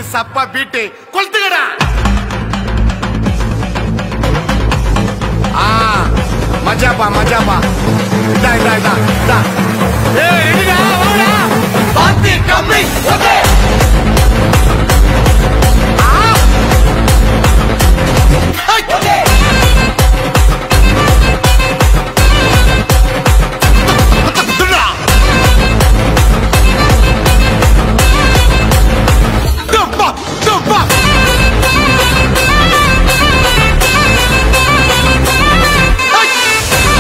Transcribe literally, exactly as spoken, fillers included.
சப்பா பீட்டு கொளுத்துக்கடா. ஆ மஜாப்பா மஜாப்பா. இதா இதா இதா இதா. ஏய் ரெடிடா வாடா.